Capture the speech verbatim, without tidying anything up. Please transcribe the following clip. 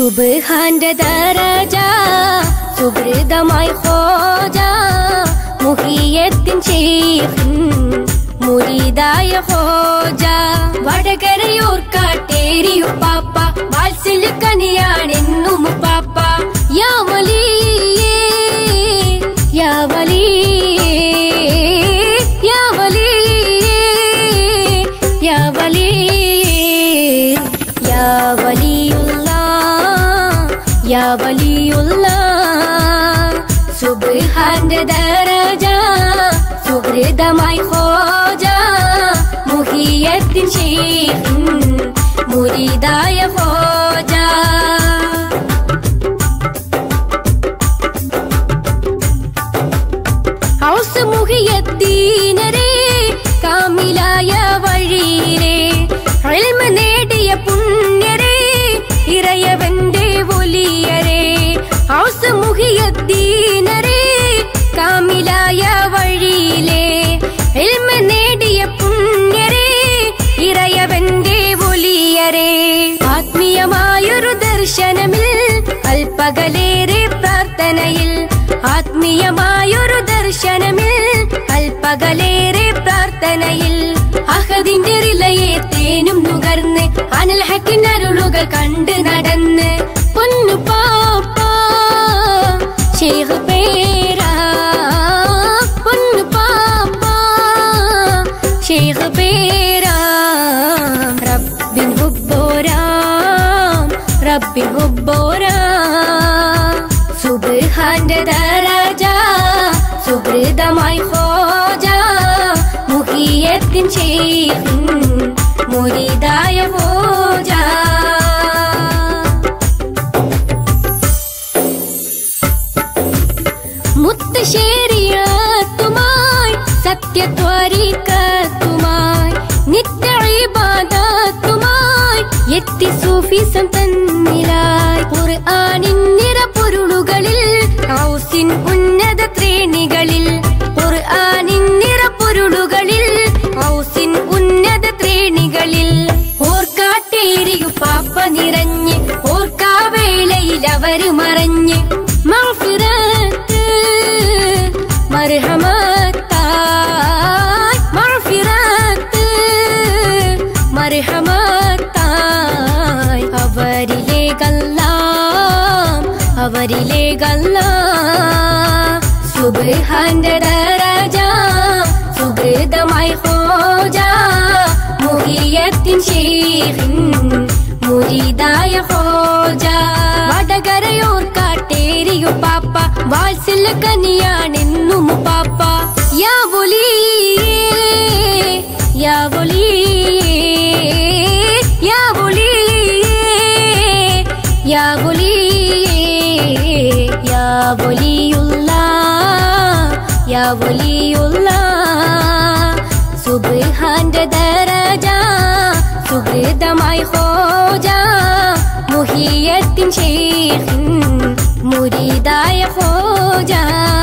സുബ്ഹാന്റെ ദറജ സുഹൃതമായി ഖോജ മുഹിയത്തിൻ ശൈഖിൻ മുരീദായ ഖോജ വടകരയൂർ കാട്ടേരിയുപ്പാപ്പ വാത്സല്യ കനിയാണെന്നും പാപ്പ യാ വലി യാ വലി യാ വലി യാ വലി യാ വലിയുല്ലാഹ് യാ വലിയുല്ലാഹ് സുബ്ഹാന്റെ ദറജ സുഹൃതമായി ഖോജ മുഹിയത്തിൻ ശൈഖിൻ മുരീദായ ഖോജ ഔസ് മുഹിയത്തീനരേ കാമിലായ വഴിയിലേ ഇൽമ നേടിയ പുണ്യരേ ഇറയവന്റെ ഒലിയരേ ഔസ് മുഹിയത്തീനരേ കാമിലായ വഴിയിലേ ഇൽമ നേടിയ പുണ്യരേ ഇറയവന്റെ ഒലിയരേ ആത്മീയമായൊരു ദർശനമിൽ അൽപകലേറെ പ്രാർത്ഥനയിൽ ആത്മീയമായൊരു ദർശനമിൽ അൽപകലേറെ പ്രാർത്ഥനയിൽ അഹദിന്റെ റിലയെ തേനും നുകർന്ന് അനൽ ഹക്കിൻ അരുളുകൾ കണ്ട് നടന്ന് പൊന്നു പാപ്പ ശൈഖ് പേരാ പൊന്നു പാപ്പ ശൈഖ് പേരാ റബ്ബിൻ ഹുബ്ബോരാം റബ്ബിൻ ഹുബ്ബോരാം സുബ്ഹാന്റെ ദറജ സുഹൃതമായി ഖോജ മുഹിയത്തിൻ ശൈഖിൻ മുരീദായ ഖോജ മുത്തശരീഅത്തുമായി സത്യത്വരീഖത്തുമായി നിത്യ ഇബാദത്തുമായി എത്തി സൂഫിസം തന്നിലായി ഖുർആനിൻ നിറപൊരുളുകളിൽ ഔസിൻ ഉന്നത ശ്രേണികളിൽ ഖുർആനിൻ നിറപൊരുളുകളിൽ ഔസിൻ ഉന്നത ശ്രേണികളിൽ ഓർക്കാട്ടേരിയുപ്പാപ്പ നിറഞ്ഞ് ഓർക്കാവേളയിൽ അവര് മറഞ്ഞ് മഗ്ഫിറത്ത് മർഹമത്തായി മഗ്ഫിറത്ത് മർഹമത്തായി അവരിലേകല്ലാം അവരിലേകല്ലാം സുബ്ഹാന്റെ ദറജ സുഹൃതമായി ഖോജ മുഹിയത്തിൻ ശൈഖിൻ മുരീദായ ഖോജ വടകരയൂർ കാട്ടേരിയുപ്പാപ്പ വാത്സല്യ കനിയാണെന്നും പാപ്പ യാ വലി യാ വലി യാ വലി യാ വലി യാ വലിയുല്ലാഹ് യാ വലിയുല്ലാഹ് സുബ്ഹാന്റെ ദറജ സുഹൃതമായി ഖോജ മുഹിയത്തിൻ ശൈഖിൻ മുരീദായ ഖോജ